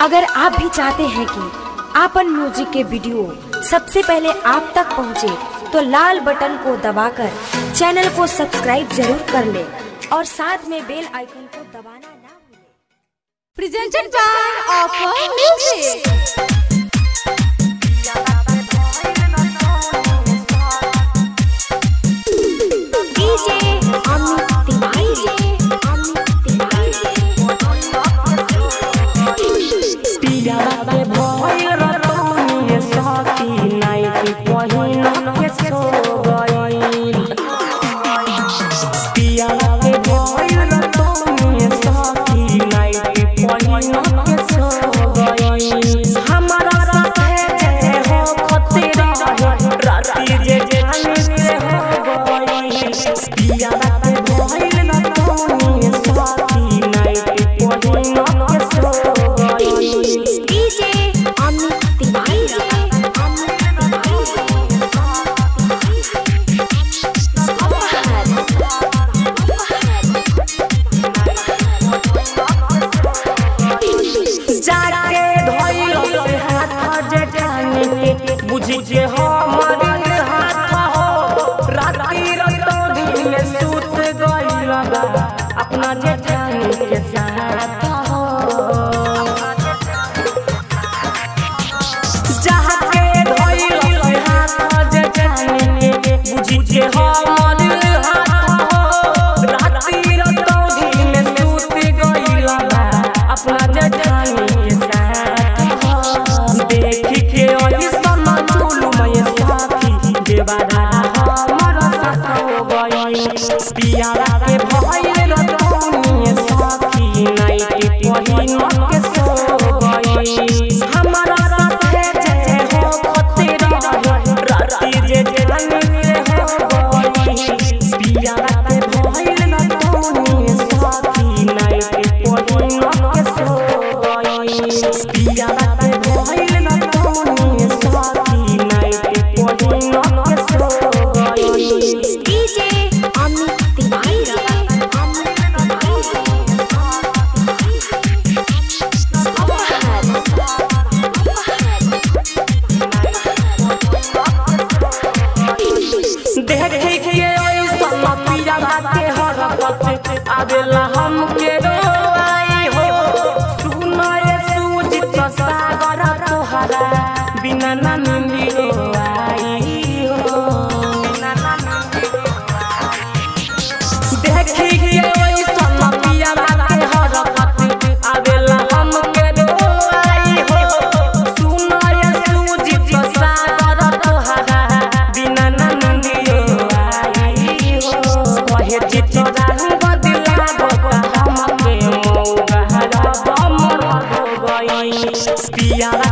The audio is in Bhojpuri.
अगर आप भी चाहते हैं कि आपन म्यूजिक के वीडियो सबसे पहले आप तक पहुंचे, तो लाल बटन को दबाकर चैनल को सब्सक्राइब जरूर कर ले और साथ में बेल आइकन को दबाना ना भूलें। Presented by offer music. बुझिए हमारे हाथ हो राती रतो दिन में सूत गइल बा अपना जेठानी के साथ हो जहाँ के धइल से हाथ जेठानी के बुझिए हमारे हाथ हो राती रतो दिन में सूत गइल बा अपना जेठानी के साथ हो देख के पियारा के भइल रतौनी साथी नाइट पहिन के सो गई हमारा साथे जे हो पते रहे राती जे जवानी से हो गई पियारा के भइल रतौनी साथी नाइट पहिन के सो गई पियारा के भइल रतौनी साथी नाइट पहिन के सो गई आवेला हमके रोआई हो सुनाए सूझ तो सागर तोहरा बिना ना नींदी रोआई हो देखी के ओई सोना पिया के हरकत आवेला हमके रोआई हो सुनाए सूझ तो सागर तोहरा बिना ना नींदी रोआई हो कहे चितरा पियारा